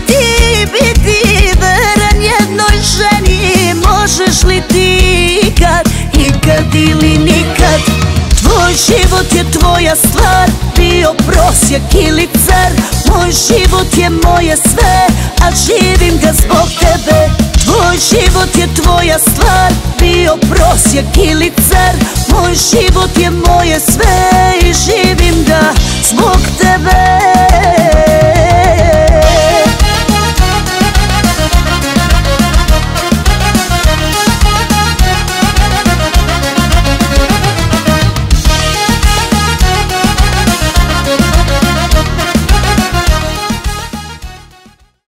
ti biti veren jednoj ženi? Možeš li ti ikad ili nikad? Tvoj život je tvoja stvar, bio prosjek ili car. Moj život je moje sve, a živim ga zbog tebe. Tvoj život je tvoja stvar, bio prosjek ili car. Moj život je moje sve i živim ga zbog tebe.